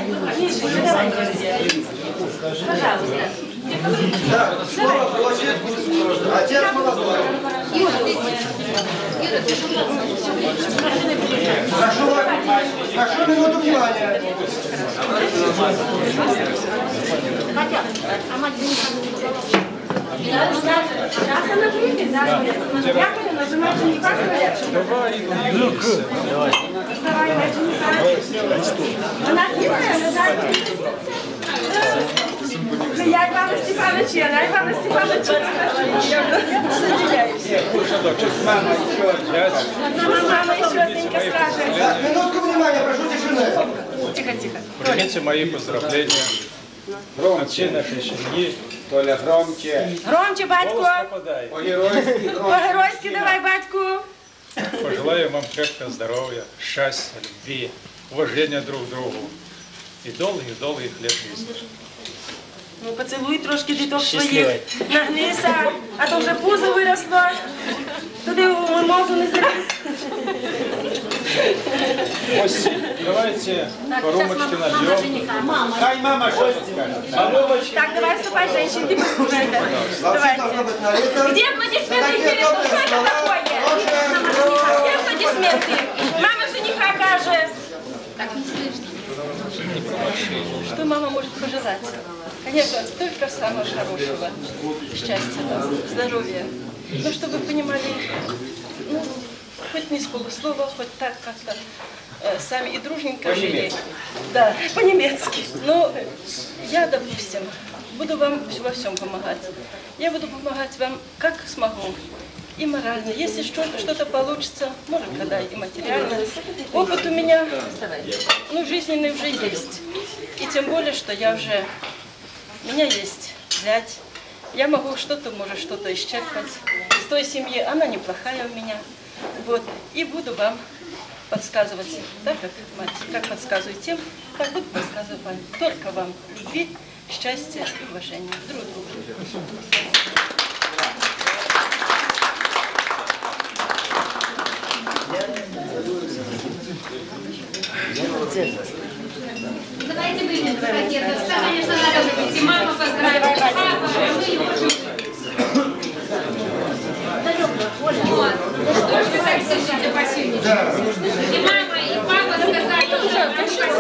Пожалуйста. Да, слово просит отец молодой. Прошу минуту внимания. Сейчас она выйдет, да? Я нажимаете не так, Давай. Давай, она хитрая, я Ивана Степановича, она Ивана Степановича. Соединяюсь. Мама еще одненько скажет. Минутку внимания, прошу тишины. Тихо, тихо. Примите мои поздравления от всей нашей семьи. Толя, громче. Громче, батько. По-геройски. По-геройски давай, батьку. Пожелаю вам крепкого здоровья, счастья, любви, уважения друг к другу и долгих лет жизни. Ну, поцілуй трошки діток своїх, нагнися, а то вже пузо виросло, туди у мозу не зріз. Ось, давайте по рюмочке нальем. Хай мама что скажет. Так, давай вступай, женщин, ты послушайте. Давайте. Где аплодисменты перед? Что это такое? Где аплодисменты? Мама жениха каже. Что мама может пожелать? Конечно, только самого хорошего. Счастья, здоровья. Ну, чтобы вы понимали, ну, хоть не с полуслова, хоть так как-то сами и дружненько жили. Да, по-немецки. Но я, допустим, буду вам во всем помогать. Я буду помогать вам как смогу. И морально. Если что-то получится, может, когда и материально. Опыт у меня, ну, жизненный уже есть. И тем более, что я уже... У меня есть зять. Я могу что-то, может, что-то исчерпать. С той семьи, она неплохая у меня. Вот. И буду вам подсказывать, так как мать, как подсказываю тем, так буду подсказывать вам. Только вам любви, счастья и уважения друг к другу. Давайте выйдем с пакета. Конечно, надо выйти. Мама поздравит. Папа, вы его ждете. Вот. Что ж вы так сидите пассивничаете? И мама, и папа сказали, что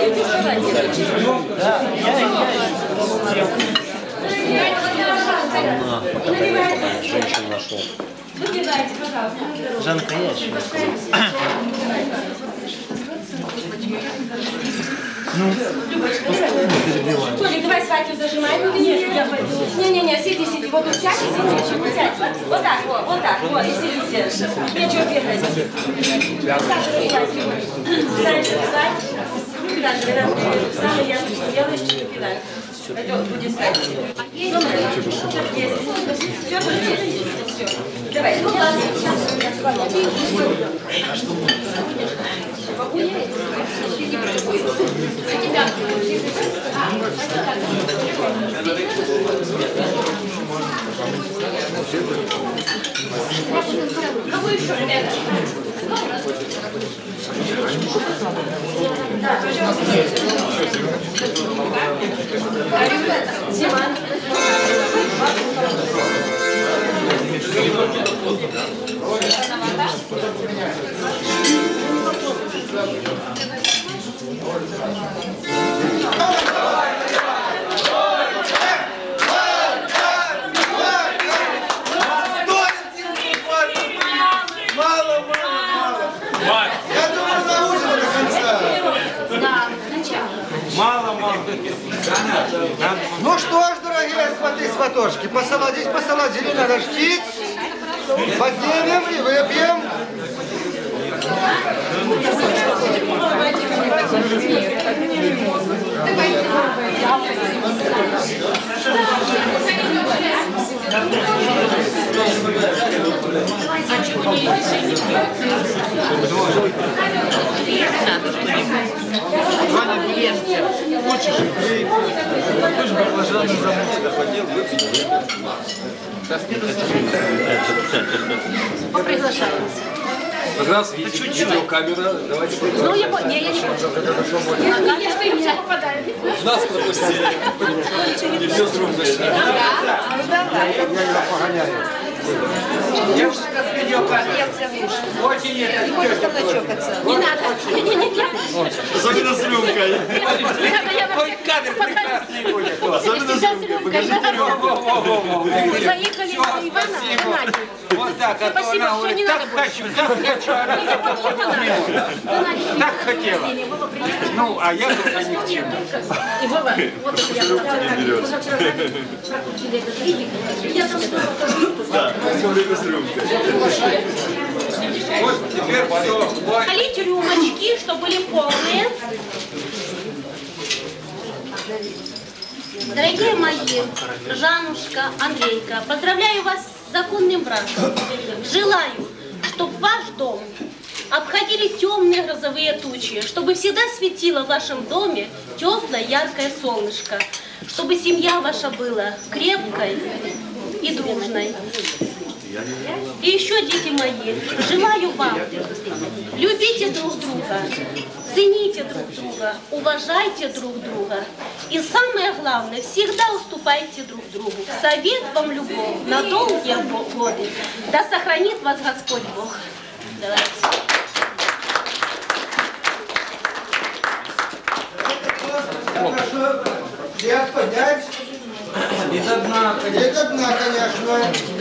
Женщину нашел. Выпивайте, пожалуйста. Жанка, я еще не сказал. Толик, давай свадьбу зажимай. Не-не-не, сиди. Вот тут сядь и сиди. Сядь. Вот так, вот, и сидите. Нечего бегать. Дальше встать. Дальше, самый яблочный делаешь, кидай. Пойдет, будет стать. Все. Давай. Ну что ж, дорогие сваты-сватошки, посолодить, надо ждить. Поднимем и выпьем. Хочешь, пей. Хочешь, баклажаны замочка хотел, выпить. Поприглашаемся. Как раз видеокамера. Давайте. Ну, я не хочу. Я не попадаю. Нас пропустили. И все с рук зашли. Я очень Не надо. Особенно с рюмкой. Ой, кадр прекрасный будет. Особенно с рюмкой. Покажите рюмку. Заехали на Ивана Геннадий. Вот так, а то она говорит, так хочу, так хотела. Ну, а я только ни к чему. И Вова, вот это я Вот теперь все. Налейте рюмочки, чтобы были полные. Дорогие мои, Жаннушка, Андрейка, поздравляю вас с законным браком. Желаю, чтобы ваш дом обходили темные грозовые тучи, чтобы всегда светило в вашем доме теплое, яркое солнышко, чтобы семья ваша была крепкой и дружной. И еще, дети мои, желаю вам, любите друг друга, цените друг друга, уважайте друг друга. И самое главное, всегда уступайте друг другу. Совет вам любовь на долгие годы. Да сохранит вас Господь Бог. Давайте. Хорошо. Я поднять. И до дна, конечно.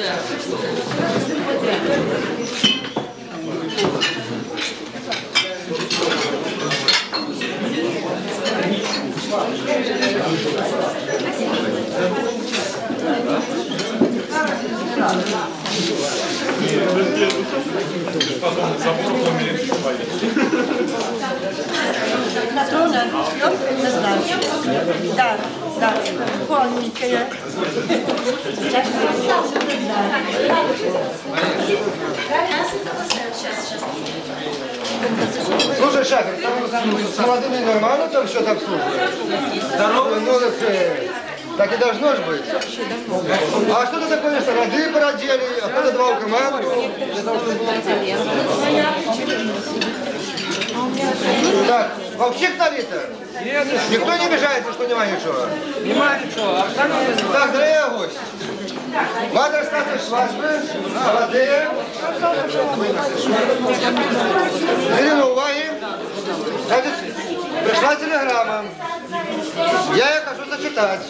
Матрона, не знаю. Да, да, полненькая. Слушай, Шахер, там с молодыми нормально там все так слушают? Здорово. Ну, так и должно же быть. А что это такое, что роды породили, а кто-то два у команды? Так, вообще кто-то? Никто не обижается, что нема ничего? Нема ничего. Так, дорогие гости. Мадр статус свадьбы, молодые. Зелено уваги. Значит, пришла телеграмма. Я ее хочу зачитать.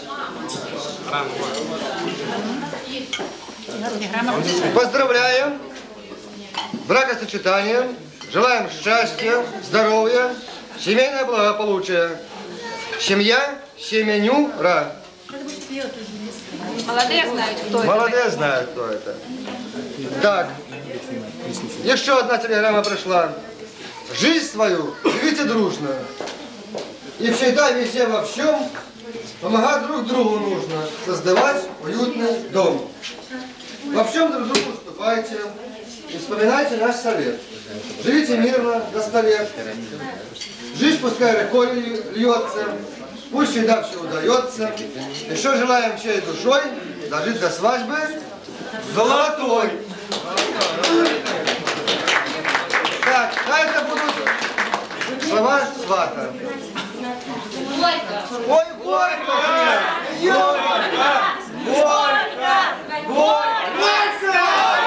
Поздравляем бракосочетанием, желаем счастья, здоровья, семейное благополучие. Семья, семеню, ра. Молодые знают, кто это. Молодые знают, кто это. Так, еще одна телеграмма пришла. Жизнь свою живите дружно. И всегда, везде, во всем помогать друг другу нужно. Создавать уютный дом. Во всем друг другу уступайте. И вспоминайте наш совет. Живите мирно на столе. Жизнь пускай рекой льется. Пусть всегда все удается. Еще желаем всей душой дожить до свадьбы золотой. Так, а это будут слова свата. Ой, горько! Горько! Горько! Горько!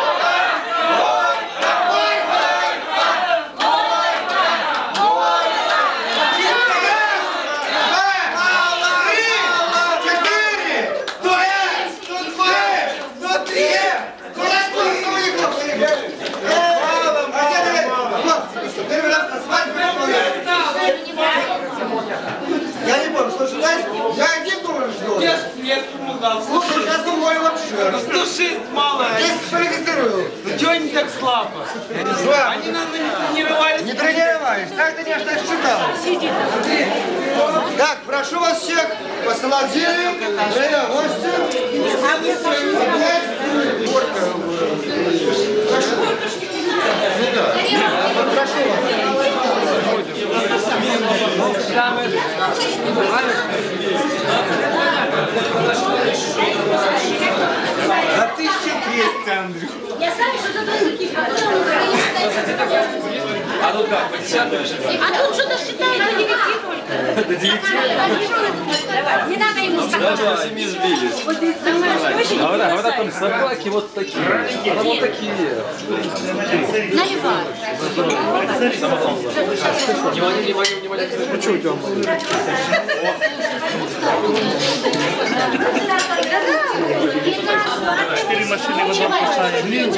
Я не помню, что считать? Я один думаю, что Нет, слушай, я думаю вообще. 106 мало. Я порегистрирую. Ну чего они так слабо? Слабо. Они надо не тренировались. Не тренировались. Так ты не что считал. Так, прошу вас всех посылать денег, дорогие гости. Прошу вас. За 1200, Андрюх. Я знаю, что это языки, а потом... А ну как, 50 А тут что-то считают, а не какие только. Не надо ему сказать. А вот там собаки вот такие. А вот такие. Наливай. Четыре машины в одном писании.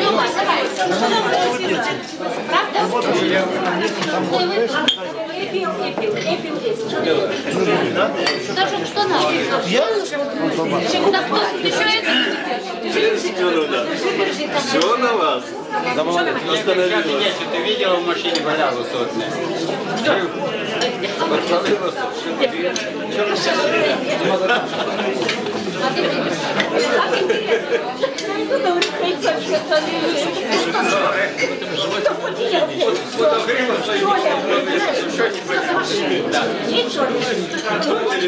Саша, что надо? Еще куда еще Все на вас. Остановилась. Ты видела в машине валяло сотня? Ничего.